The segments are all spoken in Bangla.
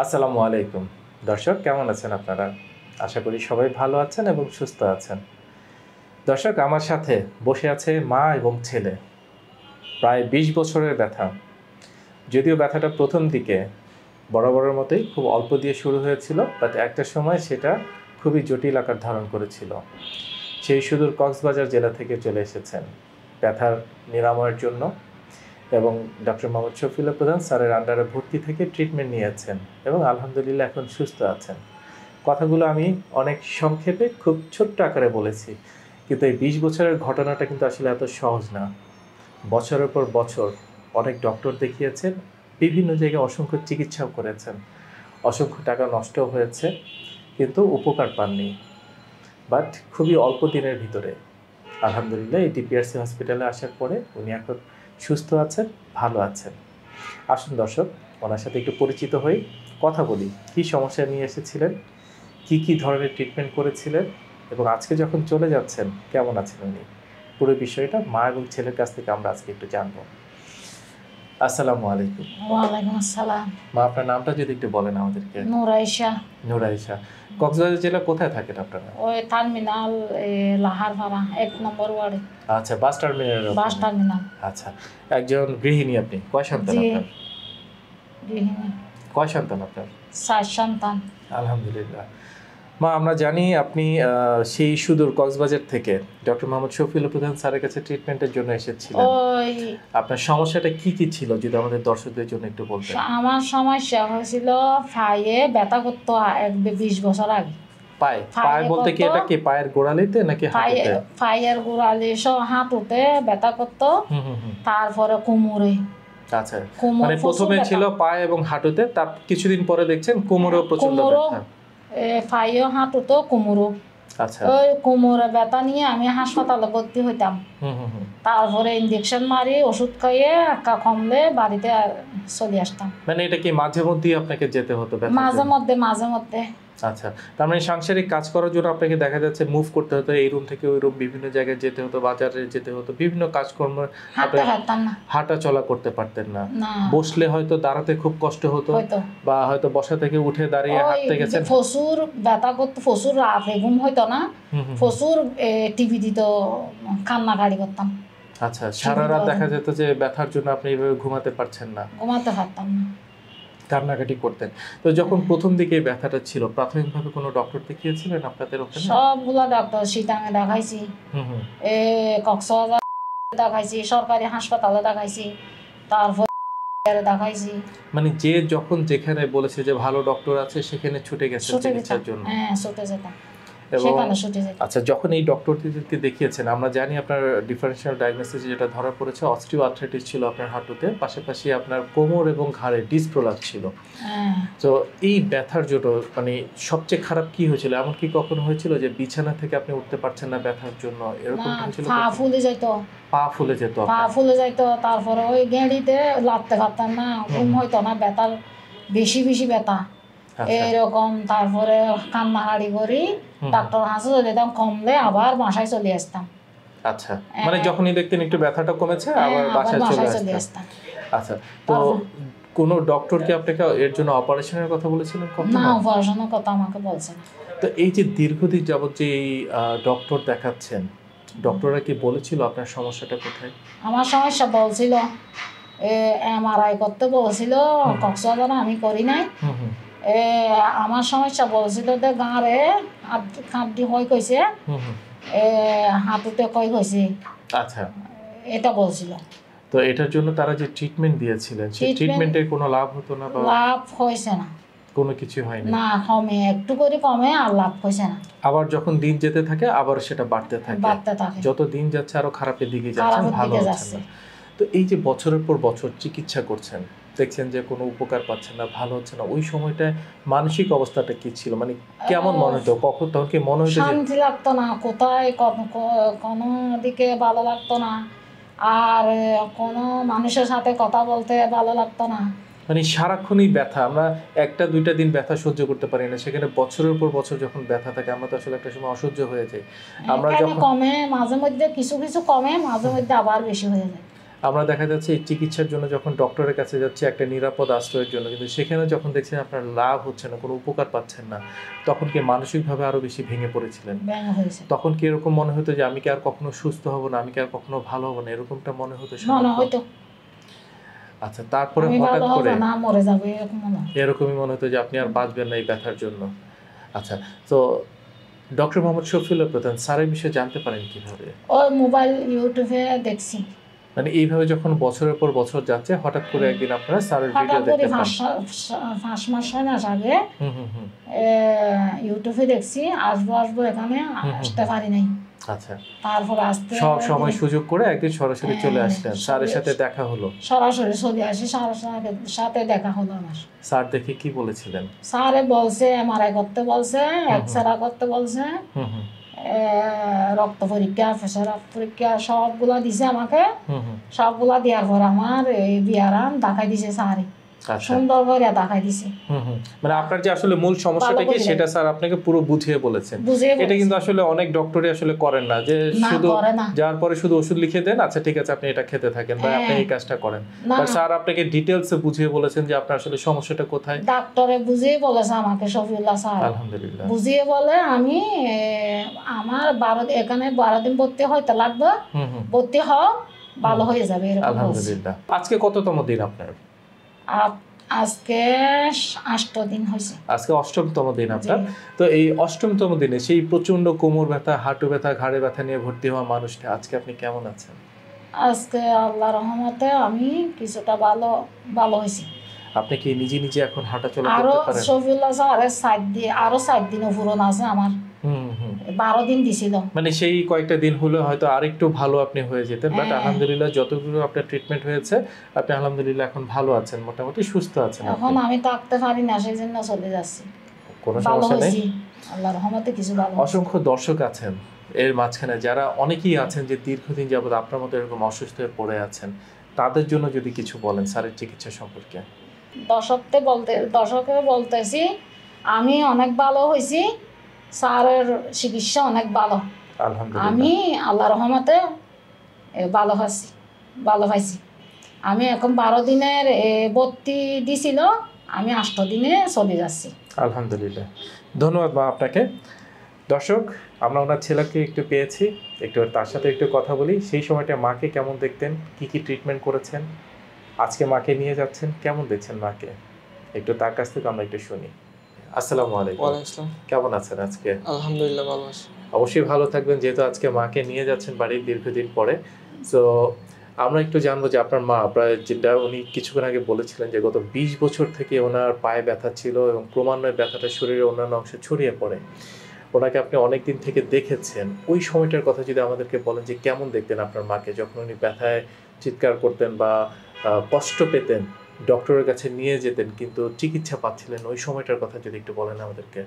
আসসালামু আলাইকুম দর্শক, কেমন আছেন আপনারা? আশা করি সবাই ভালো আছেন এবং সুস্থ আছেন। দর্শক, আমার সাথে বসে আছে মা এবং ছেলে। প্রায় ২০ বছরের ব্যথা। যদিও ব্যথাটা প্রথম দিকে বরাবরের মতোই খুব অল্প দিয়ে শুরু হয়েছিল, বাট একটা সময় সেটা খুবই জটিল আকার ধারণ করেছিল। সেই সুদূর কক্সবাজার জেলা থেকে চলে এসেছেন ব্যথার নিরাময়ের জন্য এবং ডক্টর মোহাম্মদ শফিউল্লাহ প্রধান স্যারের আন্ডারে ভর্তি থেকে ট্রিটমেন্ট নিয়েছেন এবং আলহামদুলিল্লাহ এখন সুস্থ আছেন। কথাগুলো আমি অনেক সংক্ষেপে খুব ছোট্ট আকারে বলেছি, কিন্তু এই ২০ বছরের ঘটনাটা কিন্তু আসলে এত সহজ না। বছরের পর বছর অনেক ডক্টর দেখিয়েছেন, বিভিন্ন জায়গায় অসংখ্য চিকিৎসাও করেছেন, অসংখ্য টাকা নষ্টও হয়েছে, কিন্তু উপকার পাননি। বাট খুবই অল্প দিনের ভিতরে আলহামদুলিল্লাহ এই ডিপিআরসি হসপিটালে আসার পরে উনি এখন সুস্থ আছেন, ভালো আছেন। আসুন দর্শক, ওনার সাথে একটু পরিচিত হই, কথা বলি কী সমস্যা নিয়ে এসেছিলেন, কি ধরনের ট্রিটমেন্ট করেছিলেন এবং আজকে যখন চলে যাচ্ছেন কেমন আছেন উনি। পুরো বিষয়টা মা এবং ছেলের কাছ থেকে আমরা আজকে একটু জানবো। আসসালামু আলাইকুম। ওয়ালাইকুম আসসালাম। মা, আপনার নামটা যদি একটু বলেন আমাদেরকে। নূর আয়েশা। নূর আয়েশা। কক্সবাজার জেলা কোথায় থাকেন আপনারা? ওই টার্মিনাল লাহারপাড়া ১ নম্বর ওয়ার্ডে। আচ্ছা, বাস টার্মিনাল। Bus terminal. আচ্ছা, একজন গৃহিণী আপনি? কয় সন্তান জি, আপনার? গৃহিণী। কয় সন্তান আপনার? ৪ সন্তান। আলহামদুলিল্লাহ। মা, আমরা জানি আপনি সেই সুদূর কক্সবাজার থেকে ডক্টর মোহাম্মদ শফিউল্লাহ প্রধান স্যারের কাছে ট্রিটমেন্টের জন্য এসেছিলেন। ওই আপনার সমস্যাটা কি ছিল যদি আমাদের দর্শকদের জন্য একটু বলতেন। আমার সমস্যা হয়েছিল পায়ে ব্যথা করতো ২০ বছর আগে। পায়ে বলতে কি এটা কি পায়ের গোড়ালিতে নাকি হাঁটুতে? পায়ের গোড়ালি সব হাঁটুতে ব্যথা করতো, তারপরে কোমরে। আচ্ছা, মানে প্রথমে ছিল পায়ে এবং হাঁটুতে, তার কিছুদিন পরে দেখছেন কোমরেও প্রচন্ড ব্যথা। পায়েও হাঁটুতো কোমরও। আচ্ছা, ওই কোমরে ব্যথা নিয়ে আমি হাসপাতালে ভর্তি হইতাম। তারপরে ইনজেকশন মারি, ওষুধ খাইয়ে একা কমলে বাড়িতে চলে আসতাম। মানে এটা কি মাঝে মধ্যেই আপনাকে যেতে হতো? মাঝে মধ্যে। আচ্ছা, তার মানে সাংসারিক কাজ করার জন্য আপনাকে দেখা যাচ্ছে মুভ করতে হতো, এই রুম থেকে ওই রুম, বিভিন্ন জায়গায় যেতে হতো, বাজারে যেতে হতো, বিভিন্ন কাজকর্ম, হাঁটা চলা করতে পারতেন না। বসলে হয়তো দাঁড়াতে খুব কষ্ট হতো, বা হয়তো বসা থেকে উঠে দাঁড়িয়ে হাঁটতে গেছেন। প্রচুর ব্যথা করতো, প্রচুর রাতে ঘুম হইতো না, প্রচুর টিভি দিত, কান্নাকাটি করতাম। আচ্ছা, সারা রাত দেখা যেত যে ব্যথার জন্য আপনি এইভাবে ঘুমাতে পারছেন না, ঘুমাতে পারতাম না, কান্নাকাটি করতেন। তো যখন প্রথম দিকে ব্যথাটা ছিল, প্রাথমিকভাবে কোনো ডক্টর দেখিয়েছিলেন আপনাদের ওখানে? সবগুলা ডক্টর সিটাঙে দেখাইছি, কক্সবাজার দেখাইছি, সরকারি হাসপাতালে দেখাইছি, তারপর দেখাইছি। মানে যে যখন যেখানে বলেছে যে ভালো ডক্টর আছে সেখানে ছুটে গেছে চিকিৎসার জন্য। হ্যাঁ, ছুটে যেতাম। আচ্ছা, যখন এই ডক্টরদেরকে দেখিয়েছেন, আমরা জানি আপনার ডিফারেনশিয়াল ডায়াগনোসিস যেটা ধরা পড়েছে অস্টিও আর্থ্রাইটিস ছিল আপনার হাঁটুতে, পাশাপাশি আপনার কোমর এবং ঘাড়ে ডিস্ক প্রলাপস ছিল। তো এই ব্যথার জন্য মানে সবচেয়ে খারাপ কি হয়েছিল? এমন কি কখনো হয়েছিল যে বিছানা থেকে আপনি উঠতে পারছেন না ব্যথার জন্য? এরকম হয়েছিল? পা ফুলে যেত। পা ফুলে যেত, তারপরে ওই গেঁড়িতে লাগতে পারতাম না, ঘুম হইতো না, ব্যথার বেশি ব্যথা এইরকম। তারপরে কান্নাকাটি করি, ডাক্তার হাসে চলে যেতাম, কমলে আবার বাসায় চলে আসতাম। আচ্ছা, মানে যখনই দেখতেন একটু ব্যথাটা কমেছে আবার বাসায় চলে আসতাম। আচ্ছা, তো কোনো ডক্টর কি আপনাকে এর জন্য অপারেশনের কথা বলেছিলেন? না, অপারেশনের কথা আমাকে বলছেন। তো এই যে দীর্ঘদিন যাবত যে ডক্টর দেখাচ্ছেন, ডক্টররা কি বলেছিল আপনার সমস্যাটা কোথায়? আমার সমস্যা বলছিল এমআরআই করতে বলছিল, কক্সবাজারে আমি করি নাই। আমার সমস্যা বলছিল যে গাঁরে হাড্ডি হয় কইছে, হাঁটুতে কই কইছে। আচ্ছা, এটা বলছিল। তো এটার জন্য তারা যে ট্রিটমেন্ট দিয়েছিলেন, সেই ট্রিটমেন্টের কোনো লাভ হতো না? লাভ হয়েছে না, কোনো কিছু হয়নি না, কমে একটু করে কমে, আর লাভ হয়েছে না। আবার যখন দিন যেতে থাকে আবার সেটা বাড়তে থাকে, যত দিন যাচ্ছে আরো খারাপের দিকে যাচ্ছে, ভালো হচ্ছে না। তো এই যে বছরের পর বছর চিকিৎসা করছেন, দেখছেন যে কোনো উপকার পাচ্ছেন না, ভালো হচ্ছে না, ওই সময়টায় মানসিক অবস্থাটা কি ছিল? মানে কেমন মনে হতো? তখন কি মনে হতো শান্তি লাগতো না, কোথায় কোনো দিকে ভালো লাগতো না, আর কোনো মানুষের সাথে কথা বলতে ভালো লাগতো না। মানে সারাক্ষণই ব্যথা, আমরা একটা দুইটা দিন ব্যথা সহ্য করতে পারি না, সেখানে বছরের পর বছর যখন ব্যথা থাকে আমরা তো আসলে একটা সময় অসহ্য হয়ে যাই। আমরা যখন কমে, মাঝে মধ্যে কিছু কমে, মাঝে মধ্যে আবার বেশি হয়ে যায়। আমরা দেখা যাচ্ছে এই চিকিৎসার জন্য যখন ডক্টরের কাছে যাচ্ছে একটা নিরাপদ আশ্রয়ের জন্য, কিন্তু সেখানে যখন দেখছেন আপনার লাভ হচ্ছে না, কোনো উপকার পাচ্ছেন না, তখন কি মানসিকভাবে আরো বেশি ভেঙে পড়েছিলেন? তখন কি এরকম মনে হতো যে আমি কি আর কখনো সুস্থ হব না, আমি কি আর কখনো ভালো হব না, এরকমটা মনে হতো? আচ্ছা, তারপরে হঠাৎ করে এরকমই মনে হতো যে আপনি আর বাঁচবেন না এই ব্যথার জন্য। আচ্ছা, তো ডক্টর মোহাম্মদ শফিউল্লাহ প্রধান স্যারের বিষয়ে জানতে পারেন কিভাবে? ওই মোবাইল ইউটিউবে দেখছি। মানে এইভাবে যখন বছরের পর বছর যাচ্ছে, হঠাৎ করে একদিন আপনারা স্যারের ভিডিও দেখতে পান? 5 মাস 6 মাস আগে ইউটিউবে দেখছি, আসবো এখানে, আসতে পারি নাই। আচ্ছা, তারপর আসতে সব সময় সুযোগ করে একদিন সরাসরি চলে আসলেন, স্যারের সাথে দেখা হলো? সরাসরি চলে আসি, স্যারের সাথে দেখা হলো আমার। স্যার দেখে কি বলেছিলেন? স্যারে বলছে এমআরআই করতে বলছে, এক্সরে করতে বলছে, রক্ত পরীক্ষা, প্রেসার পরীক্ষা সবগুলা দিছে আমাকে। সবগুলা দেওয়ার পর আমার এই বিয়ারাম দেখাই দিছে স্যারে, সুন্দর করে দেখাই দিছে। মানে আপনার যে আসলে মূল সমস্যাটা কি সেটা স্যার আপনাকে পুরো বুঝিয়ে বলেছেন। এটা কিন্তু আসলে অনেক ডক্টরই আসলে করেন না, যে শুধু যাওয়ার পরে শুধু ওষুধ লিখে দেন, আচ্ছা ঠিক আছে আপনি এটা খেতে থাকেন বা আপনি এই কাজটা করেন। আর স্যার আপনাকে ডিটেইলসে বুঝিয়ে বলেছেন যে আপনার আসলে সমস্যাটা কোথায়। ডাক্তারে বুঝিয়ে বলেছে আমাকে, শফিউল্লাহ স্যার আলহামদুলিল্লাহ বুঝিয়ে বলে আমি আমার 12 এখানে 12 দিন ভর্তি হইতে লাগবে, ভর্তি হও ভালো হয়ে যাবে এরকম। আলহামদুলিল্লাহ। আজকে কততম দিন আপনার? আজকে 8 দিন হয়েছে। আজকে 8তম দিন আপনার। তো এই 8তম দিনে সেই প্রচন্ড কোমর ব্যথা, হাঁটু ব্যথা, ঘাড়ে ব্যথা নিয়ে ভর্তি হওয়া মানুষটা আজকে আপনি কেমন আছেন? আজকে আল্লাহর রহমতে আমি কিছুটা ভালো হয়েছি। আপনি কি নিজে এখন হাঁটা চলা করতে আরো পারেন? শফিউল্লাহ স্যারের 7 দিন পুরন আছে আমার। 12 দিন দিছিল, মানে সেই কয়েকটা দিন হলো হয়তো আরেকটু ভালো আপনি হয়ে যেতেন, বাট আলহামদুলিল্লাহ যতগুলো আপনার ট্রিটমেন্ট হয়েছে আপনি আলহামদুলিল্লাহ এখন ভালো আছেন, মোটামুটি সুস্থ আছেন। এখন আমি থাকতে পারি না, সেই জন্য চলে যাচ্ছি। কোনো সমস্যা নেই, আল্লাহর রহমতে কিছু ভালো। অসংখ্য দর্শক আছেন এর মাঝখানে যারা অনেকেই আছেন যে দীর্ঘদিন যাবত আপনার মতো এরকম অসুস্থ হয়ে পড়ে আছেন, তাদের জন্য যদি কিছু বলেন স্যারের চিকিৎসা সম্পর্কে। দর্শককে বলতেছি আমি অনেক ভালো হয়েছি, স্যারের চিকিৎসা অনেক ভালো, আমি আল্লাহর রহমতে ভালো পাইছি। আমি এখন 12 দিনের ভর্তি দিছিল, আমি 8 দিনে চলে যাচ্ছি। আলহামদুলিল্লাহ, ধন্যবাদ মা আপনাকে। দর্শক, আমরা ওনার ছেলেকে একটু পেয়েছি, একটু তার সাথে একটু কথা বলি। সেই সময়টা মাকে কেমন দেখতেন, কি ট্রিটমেন্ট করেছেন, আজকে মাকে নিয়ে যাচ্ছেন, কেমন দেখছেন মাকে, একটু তার কাছ থেকে আমরা একটু শুনি। আসসালামু আলাইকুম। ওয়ালাইকুম আসসালাম। কেমন আছেন আজকে? আলহামদুলিল্লাহ ভালো আছি। অবশ্যই ভালো থাকবেন, যেহেতু আজকে মাকে নিয়ে যাচ্ছেন বাড়ির দীর্ঘদিন পরে। সো আমরা একটু জানবো যে আপনার মা, প্রায় যেটা উনি কিছুক্ষণ আগে বলেছিলেন যে গত 20 বছর থেকে ওনার পায়ে ব্যথা ছিল এবং ক্রমান্বয়ে ব্যথাটা শরীরের অন্যান্য অংশে ছড়িয়ে পড়ে। ওনাকে আপনি অনেক দিন থেকে দেখেছেন, ওই সময়টার কথা যদি আমাদেরকে বলেন যে কেমন দেখতেন আপনার মাকে, যখন উনি ব্যথায় চিৎকার করতেন বা কষ্ট পেতেন, ডক্টরের কাছে নিয়ে যেতেন কিন্তু চিকিৎসা পাচ্ছিলেন, ওই সময়টার কথা যদি একটু বলেন আমাদেরকে।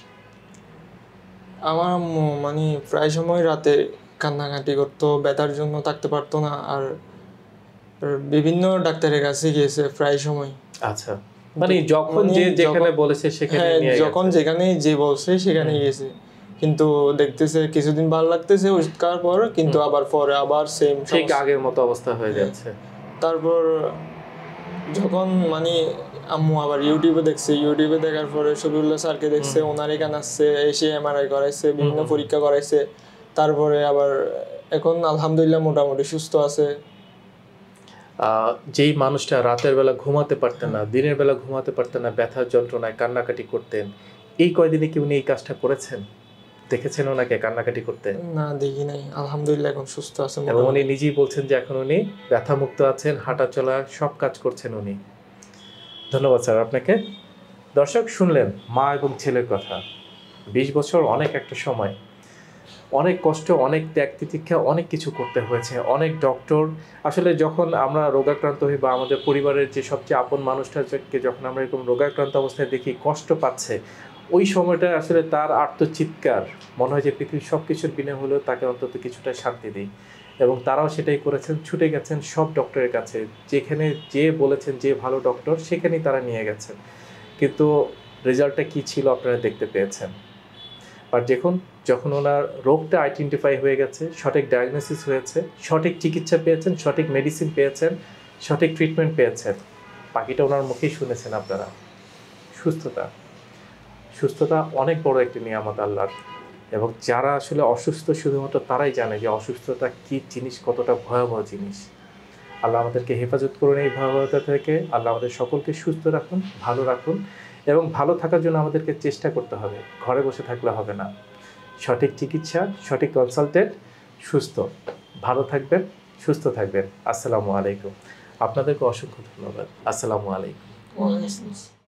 আমার আম্মু মানে প্রায় সময় রাতে কান্নাকাটি করতো, ব্যথার জন্য থাকতে পারতো না, আর বিভিন্ন ডাক্তারের কাছে গিয়েছে প্রায় সময়। আচ্ছা, মানে যখন যে যেখানে বলেছে সেখানে নিয়ে গেছে? যখন যেখানে যে বলছে সেখানে গেছে, কিন্তু দেখতেছে কিছুদিন ভালো লাগতেছে ওষুধ খাওয়ার পর, কিন্তু আবার পরে আবার সেম ঠিক আগের মতো অবস্থা হয়ে যাচ্ছে। তারপর যখন মানে আম্মু আবার ইউটিউবে দেখছে, ইউটিউবে দেখার পরে শফিউল্লাহ স্যারকে দেখছে, ওনার এখানে আসছে, এসে এমআরআই করাইছে, বিভিন্ন পরীক্ষা করাইছে, তারপরে আবার এখন আলহামদুলিল্লাহ মোটামুটি সুস্থ আছে। যেই মানুষটা রাতের বেলা ঘুমাতে পারতেন না, দিনের বেলা ঘুমাতে পারতেন না, ব্যথার যন্ত্রণায় কান্নাকাটি করতেন, এই কয়দিনে কি উনি এই কাজটা করেছেন? দেখেছেন ওনাকে কান্নাকাটি করতে? না, দেখি নাই, আলহামদুলিল্লাহ এখন সুস্থ আছেন এবং উনি নিজেই বলছেন যে এখন উনি ব্যথা মুক্ত আছেন, হাঁটা চলা সব কাজ করছেন উনি। ধন্যবাদ স্যার আপনাকে। দর্শক, শুনলেন মা এবং ছেলের কথা। 20 বছর অনেক একটা সময়, অনেক কষ্ট, অনেক ত্যাগ তিতিক্ষা, অনেক কিছু করতে হয়েছে, অনেক ডক্টর। আসলে যখন আমরা রোগাক্রান্ত হই বা আমাদের পরিবারের যে সবচেয়ে আপন মানুষটাকে যখন আমরা এরকম রোগাক্রান্ত অবস্থায় দেখি কষ্ট পাচ্ছে, ওই সময়টা আসলে তার আর্তচিৎকার মনে হয় যে পৃথিবীর সব কিছুর বিনা হলেও তাকে অন্তত কিছুটা শান্তি দিই। এবং তারাও সেটাই করেছেন, ছুটে গেছেন সব ডক্টরের কাছে, যেখানে যে বলেছেন যে ভালো ডক্টর সেখানেই তারা নিয়ে গেছেন। কিন্তু রেজাল্টটা কী ছিল আপনারা দেখতে পেয়েছেন। বাট যখন ওনার রোগটা আইডেন্টিফাই হয়ে গেছে, সঠিক ডায়াগনোসিস হয়েছে, সঠিক চিকিৎসা পেয়েছেন, সঠিক মেডিসিন পেয়েছেন, সঠিক ট্রিটমেন্ট পেয়েছেন, বাকিটা ওনার মুখেই শুনেছেন আপনারা। সুস্থতা অনেক বড় একটি নিয়ামত আল্লাহর, এবং যারা আসলে অসুস্থ শুধুমাত্র তারাই জানে যে অসুস্থতা কী জিনিস, কতটা ভয়াবহ জিনিস। আল্লাহ আমাদেরকে হেফাজত করুন এই ভয়াবহতা থেকে। আল্লাহ আমাদের সকলকে সুস্থ রাখুন, ভালো রাখুন, এবং ভালো থাকার জন্য আমাদেরকে চেষ্টা করতে হবে, ঘরে বসে থাকলে হবে না। সঠিক চিকিৎসা, সঠিক কনসালটেন্ট, সুস্থ, ভালো থাকবেন, সুস্থ থাকবেন। আসসালামু আলাইকুম। আপনাদেরকে অসংখ্য ধন্যবাদ। আসসালামু আলাইকুম।